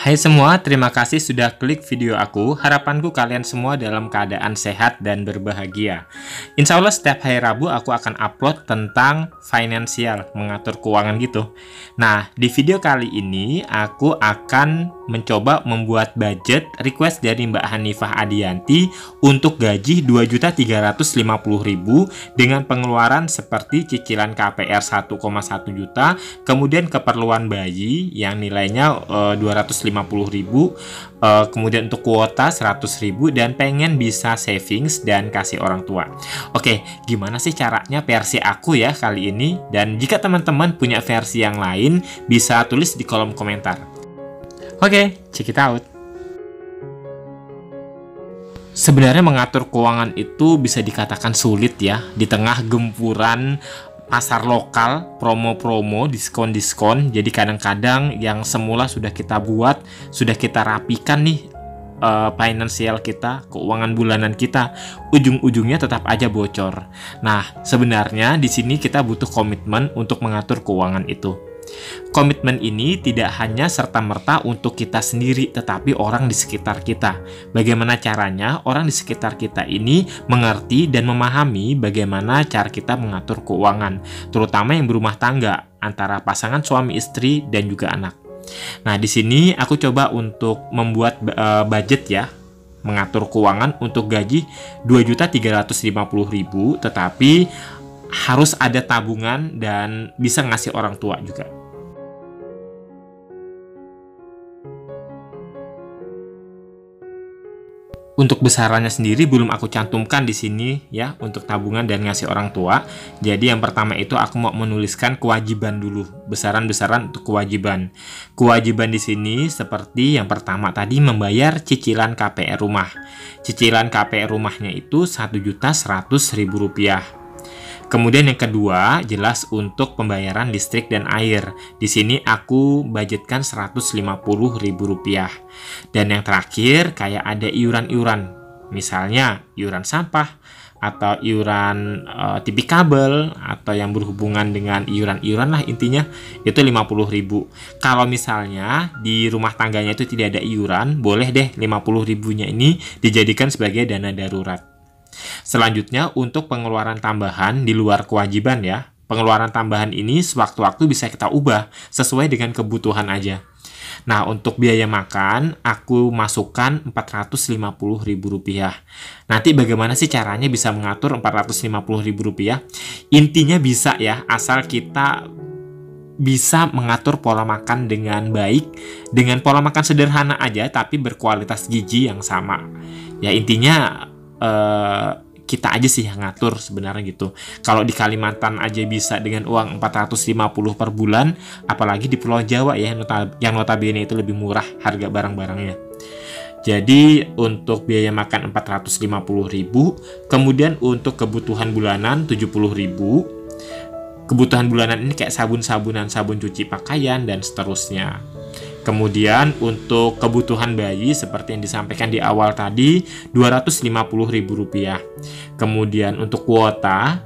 Hai semua, terima kasih sudah klik video aku. Harapanku kalian semua dalam keadaan sehat dan berbahagia. Insya Allah setiap hari Rabu aku akan upload tentang finansial, mengatur keuangan gitu. Nah, di video kali ini aku akan mencoba membuat budget request dari Mbak Hanifah Adianti untuk gaji 2.350.000 dengan pengeluaran seperti cicilan KPR 1,1 juta, kemudian keperluan bayi yang nilainya 250.000, kemudian untuk kuota 100.000 dan pengen bisa savings dan kasih orang tua. Oke, gimana sih caranya versi aku ya kali ini? Dan jika teman-teman punya versi yang lain, bisa tulis di kolom komentar. Oke, check it out. Sebenarnya mengatur keuangan itu bisa dikatakan sulit ya, di tengah gempuran pasar lokal, promo-promo, diskon-diskon. Jadi kadang-kadang yang semula sudah kita buat, sudah kita rapikan nih finansial kita, keuangan bulanan kita, ujung-ujungnya tetap aja bocor. Nah, sebenarnya di sini kita butuh komitmen untuk mengatur keuangan itu. Komitmen ini tidak hanya serta-merta untuk kita sendiri, tetapi orang di sekitar kita. Bagaimana caranya orang di sekitar kita ini mengerti dan memahami bagaimana cara kita mengatur keuangan, terutama yang berumah tangga, antara pasangan suami istri dan juga anak. Nah, di sini aku coba untuk membuat budget ya, mengatur keuangan untuk gaji 2.350.000, tetapi harus ada tabungan dan bisa ngasih orang tua juga. Untuk besarannya sendiri belum aku cantumkan di sini ya, untuk tabungan dan ngasih orang tua. Jadi yang pertama itu aku mau menuliskan kewajiban dulu, besaran-besaran untuk kewajiban. Kewajiban di sini seperti yang pertama tadi, membayar cicilan KPR rumah. Cicilan KPR rumahnya itu Rp1.100.000. Kemudian yang kedua, jelas untuk pembayaran listrik dan air. Di sini aku budgetkan Rp150.000. Dan yang terakhir, kayak ada iuran-iuran. Misalnya, iuran sampah, atau iuran TV kabel, atau yang berhubungan dengan iuran-iuran lah intinya, itu 50.000. Kalau misalnya di rumah tangganya itu tidak ada iuran, boleh deh 50.000-nya ini dijadikan sebagai dana darurat. Selanjutnya, untuk pengeluaran tambahan di luar kewajiban ya. Pengeluaran tambahan ini sewaktu-waktu bisa kita ubah sesuai dengan kebutuhan aja. Nah, untuk biaya makan, aku masukkan Rp450.000. Nanti bagaimana sih caranya bisa mengatur Rp450.000? Intinya bisa ya, asal kita bisa mengatur pola makan dengan baik, dengan pola makan sederhana aja, tapi berkualitas gizi yang sama. Ya, intinya kita aja sih yang ngatur sebenarnya gitu. Kalau di Kalimantan aja bisa dengan uang 450 per bulan, apalagi di Pulau Jawa ya, yang notabene itu lebih murah harga barang-barangnya. Jadi untuk biaya makan 450.000, kemudian untuk kebutuhan bulanan 70.000. Kebutuhan bulanan ini kayak sabun-sabunan, sabun cuci pakaian dan seterusnya. Kemudian untuk kebutuhan bayi seperti yang disampaikan di awal tadi, Rp250.000. Kemudian untuk kuota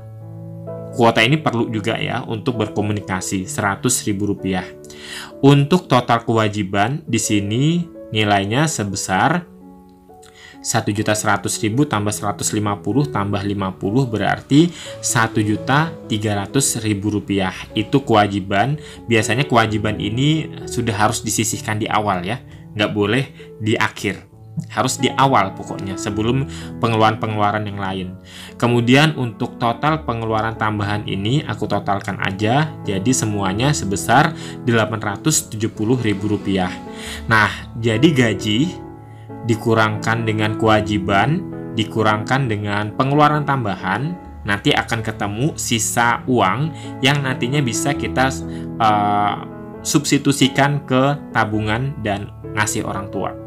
ini perlu juga ya untuk berkomunikasi, Rp100.000. Untuk total kewajiban di sini nilainya sebesar 1.100.000 tambah 150 tambah 50 berarti Rp1.300.000. Itu kewajiban. Biasanya kewajiban ini sudah harus disisihkan di awal ya, nggak boleh di akhir, harus di awal pokoknya sebelum pengeluaran-pengeluaran yang lain. Kemudian untuk total pengeluaran tambahan ini aku totalkan aja, jadi semuanya sebesar Rp870.000. Nah, jadi gaji dikurangkan dengan kewajiban, dikurangkan dengan pengeluaran tambahan, nanti akan ketemu sisa uang yang nantinya bisa kita substitusikan ke tabungan dan ngasih orang tua.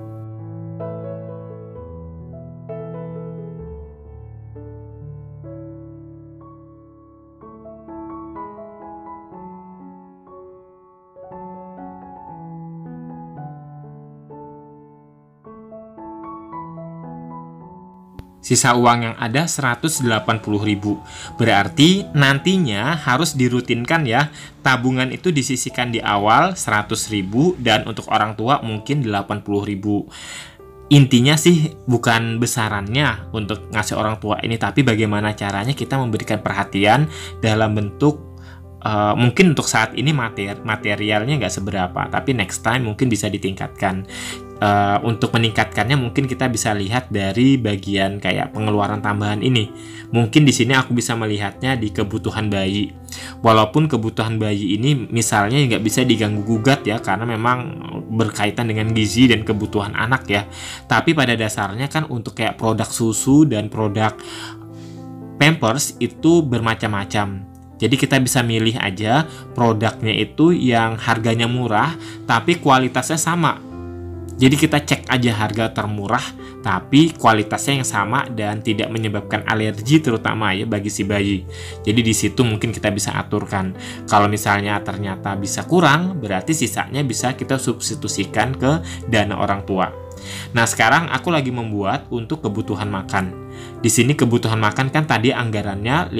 Sisa uang yang ada 180.000. Berarti nantinya harus dirutinkan ya. Tabungan itu disisihkan di awal 100.000 dan untuk orang tua mungkin 80.000. Intinya sih bukan besarannya untuk ngasih orang tua ini, tapi bagaimana caranya kita memberikan perhatian dalam bentuk mungkin untuk saat ini materialnya nggak seberapa, tapi next time mungkin bisa ditingkatkan. Untuk meningkatkannya mungkin kita bisa lihat dari bagian kayak pengeluaran tambahan ini. Mungkin di sini aku bisa melihatnya di kebutuhan bayi. Walaupun kebutuhan bayi ini misalnya nggak bisa diganggu gugat ya, karena memang berkaitan dengan gizi dan kebutuhan anak ya. Tapi pada dasarnya kan untuk kayak produk susu dan produk Pampers itu bermacam-macam. Jadi kita bisa milih aja produknya itu yang harganya murah tapi kualitasnya sama. Jadi kita cek aja harga termurah tapi kualitasnya yang sama dan tidak menyebabkan alergi terutama ya bagi si bayi. Jadi di situ mungkin kita bisa aturkan. Kalau misalnya ternyata bisa kurang, berarti sisanya bisa kita substitusikan ke dana orang tua. Nah, sekarang aku lagi membuat untuk kebutuhan makan. Di sini kebutuhan makan kan tadi anggarannya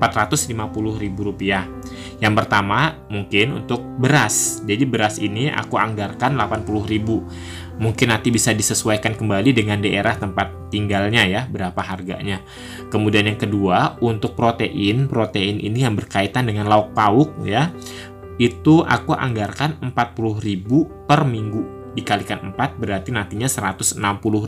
Rp450.000. Yang pertama mungkin untuk beras. Jadi beras ini aku anggarkan 80.000. Mungkin nanti bisa disesuaikan kembali dengan daerah tempat tinggalnya ya, berapa harganya. Kemudian yang kedua, untuk protein ini yang berkaitan dengan lauk pauk ya. Itu aku anggarkan 40.000 per minggu. Dikalikan 4 berarti nantinya 160.000.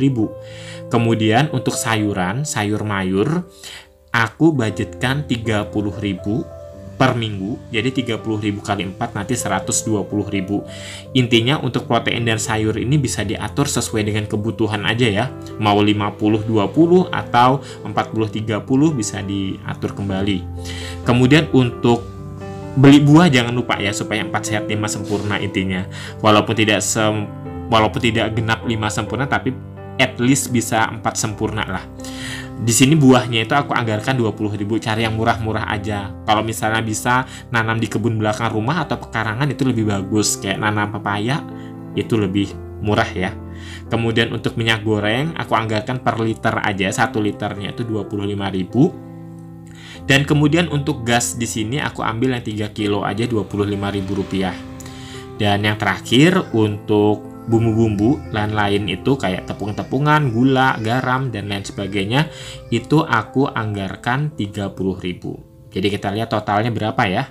Kemudian untuk sayur mayur, aku budgetkan 30.000 per minggu, jadi 30.000 kali 4 nanti 120.000. Intinya untuk protein dan sayur ini bisa diatur sesuai dengan kebutuhan aja ya. Mau 50-20 atau 40-30 bisa diatur kembali. Kemudian untuk beli buah jangan lupa ya, supaya 4 sehat 5 sempurna intinya. Walaupun tidak genap 5 sempurna, tapi at least bisa 4 sempurna lah. Di sini buahnya itu aku anggarkan 20.000, cari yang murah-murah aja. Kalau misalnya bisa nanam di kebun belakang rumah atau pekarangan itu lebih bagus. Kayak nanam pepaya itu lebih murah ya. Kemudian untuk minyak goreng aku anggarkan per liter aja, 1 liternya itu 25.000. Dan kemudian untuk gas di sini aku ambil yang 3 kilo aja Rp25.000. Dan yang terakhir untuk bumbu-bumbu lain-lain itu kayak tepung-tepungan, gula, garam, dan lain sebagainya itu aku anggarkan 30.000. Jadi kita lihat totalnya berapa ya.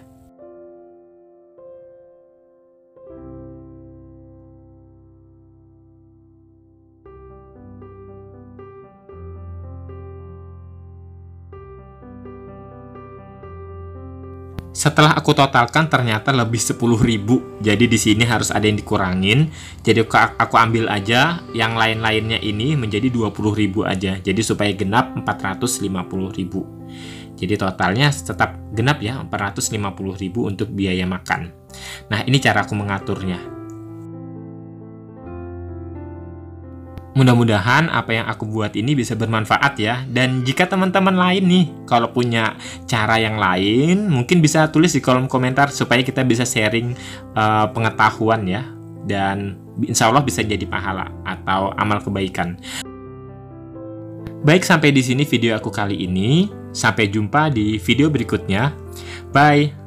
Setelah aku totalkan ternyata lebih 10.000. Jadi di sini harus ada yang dikurangin. Jadi aku ambil aja yang lain-lainnya ini menjadi 20.000 aja. Jadi supaya genap 450.000. Jadi totalnya tetap genap ya 450.000 untuk biaya makan. Nah, ini cara aku mengaturnya. Mudah-mudahan apa yang aku buat ini bisa bermanfaat ya. Dan jika teman-teman lain nih, kalau punya cara yang lain, mungkin bisa tulis di kolom komentar supaya kita bisa sharing pengetahuan ya. Dan insya Allah bisa jadi pahala atau amal kebaikan. Baik, sampai di sini video aku kali ini. Sampai jumpa di video berikutnya. Bye!